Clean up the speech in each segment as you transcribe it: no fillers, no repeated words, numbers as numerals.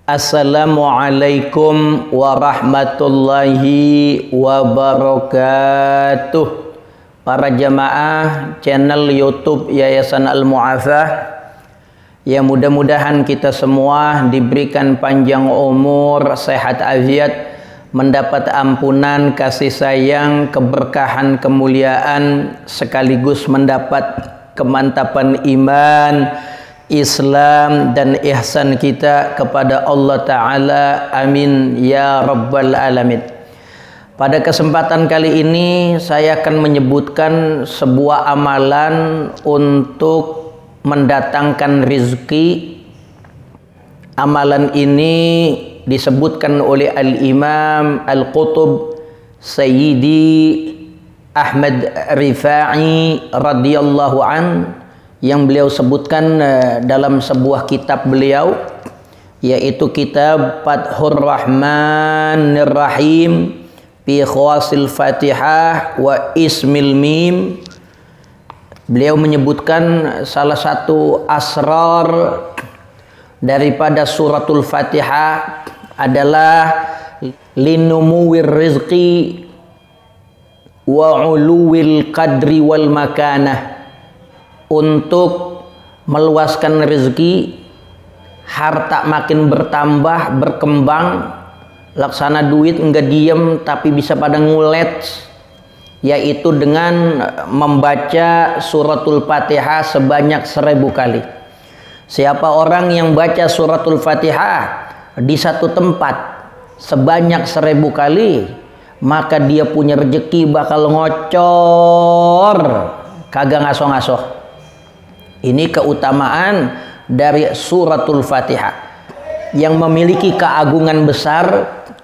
Assalamualaikum warahmatullahi wabarakatuh. Para jamaah channel YouTube Yayasan Al-Mu'afah, ya mudah-mudahan kita semua diberikan panjang umur, sehat afiat, mendapat ampunan, kasih sayang, keberkahan, kemuliaan, sekaligus mendapat kemantapan iman, Islam dan ihsan kita kepada Allah Ta'ala. Amin ya Rabbal Alamin. Pada kesempatan kali ini saya akan menyebutkan sebuah amalan untuk mendatangkan rizki. Amalan ini disebutkan oleh Al-Imam Al-Qutub Sayyidi Ahmad Rifai radhiyallahu an, yang beliau sebutkan dalam sebuah kitab beliau, yaitu kitab Fathur Rahmanir Rahim fi Khawasil Fatihah wa Ismil Mim. Beliau menyebutkan salah satu asrar daripada suratul Fatihah adalah linumuwir rizqi wa uluwil qadri wal makanah, untuk meluaskan rezeki, harta makin bertambah, berkembang, laksana duit enggak diem tapi bisa pada ngulet, yaitu dengan membaca suratul Fatihah sebanyak 1000 kali. Siapa orang yang baca suratul Fatihah di satu tempat sebanyak 1000 kali, maka dia punya rezeki bakal ngocor, kagak ngasoh-ngasoh. Ini keutamaan dari suratul Fatihah yang memiliki keagungan besar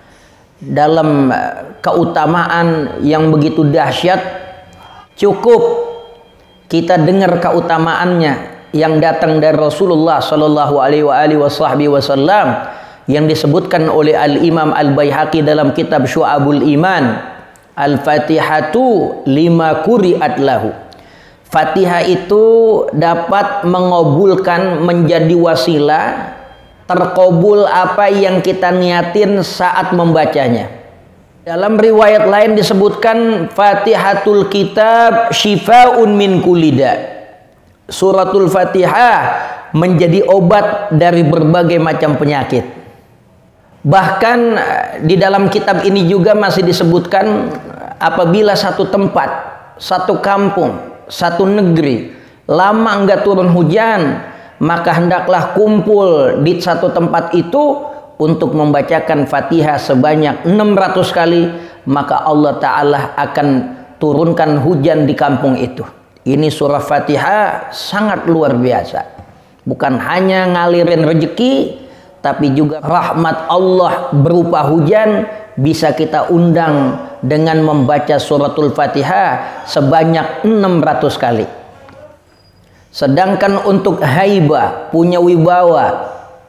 dalam keutamaan yang begitu dahsyat. Cukup kita dengar keutamaannya yang datang dari Rasulullah Shallallahu Alaihi Wasallam yang disebutkan oleh Al-Imam Al-Baihaqi dalam kitab Syu'abul Iman. Al-Fatihatu lima quri'at lahu. Fatihah itu dapat mengabulkan, menjadi wasilah terkabul apa yang kita niatin saat membacanya. Dalam riwayat lain disebutkan Fatihatul Kitab Shifaun min kulida. Suratul Fatihah menjadi obat dari berbagai macam penyakit. Bahkan di dalam kitab ini juga masih disebutkan apabila satu tempat, satu kampung, satu negeri lama enggak turun hujan, maka hendaklah kumpul di satu tempat itu untuk membacakan Fatihah sebanyak 600 kali, maka Allah Ta'ala akan turunkan hujan di kampung itu. Ini surah Fatihah sangat luar biasa, bukan hanya ngalirin rezeki, tapi juga rahmat Allah berupa hujan bisa kita undang dengan membaca suratul Fatihah sebanyak 600 kali. Sedangkan untuk haibah, punya wibawa,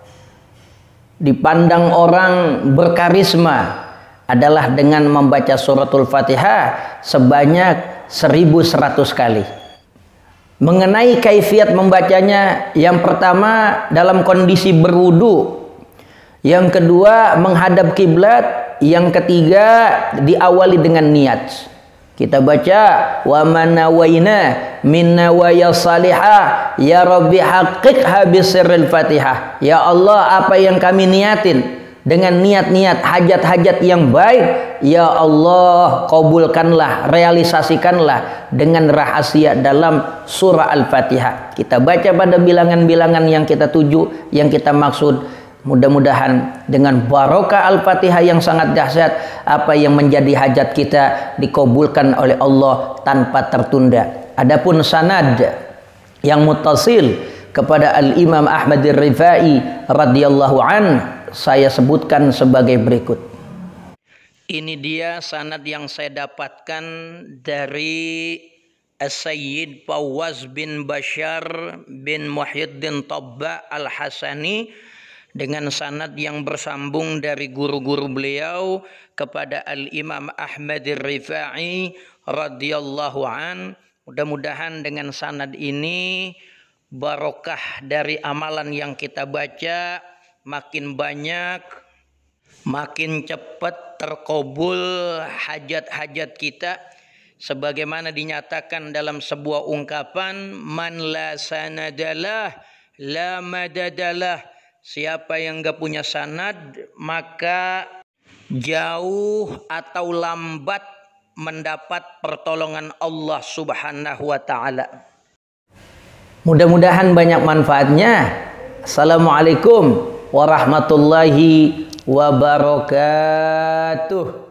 dipandang orang berkarisma, adalah dengan membaca suratul Fatihah sebanyak 1100 kali. Mengenai kaifiat membacanya, yang pertama dalam kondisi berwudu, yang kedua menghadap kiblat, yang ketiga diawali dengan niat. Kita baca wa manawaina min nawaya salihah ya rabbi haqqiqha bisirril Fatihah. Ya Allah, apa yang kami niatin dengan niat-niat hajat-hajat yang baik, ya Allah kabulkanlah, realisasikanlah dengan rahasia dalam surah Al-Fatihah. Kita baca pada bilangan-bilangan yang kita tuju, yang kita maksud. Mudah-mudahan dengan barokah Al-Fatihah yang sangat dahsyat, apa yang menjadi hajat kita dikabulkan oleh Allah tanpa tertunda. Adapun sanad yang muttasil kepada Al-Imam Ahmad Rifai radhiyallahu an, saya sebutkan sebagai berikut. Ini dia sanad yang saya dapatkan dari As-Sayyid Fawwaz bin Bashar bin Muhyiddin Tabba Al-Hasani, dengan sanad yang bersambung dari guru-guru beliau kepada Al-Imam Ahmad Rifai radhiyallahu an. Mudah-mudahan dengan sanad ini barokah dari amalan yang kita baca makin banyak, makin cepat terkabul hajat-hajat kita, sebagaimana dinyatakan dalam sebuah ungkapan, man la sanadalah la madadalah. Siapa yang gak punya sanad, maka jauh atau lambat mendapat pertolongan Allah Subhanahu wa ta'ala. Mudah-mudahan banyak manfaatnya. Assalamualaikum warahmatullahi wabarakatuh.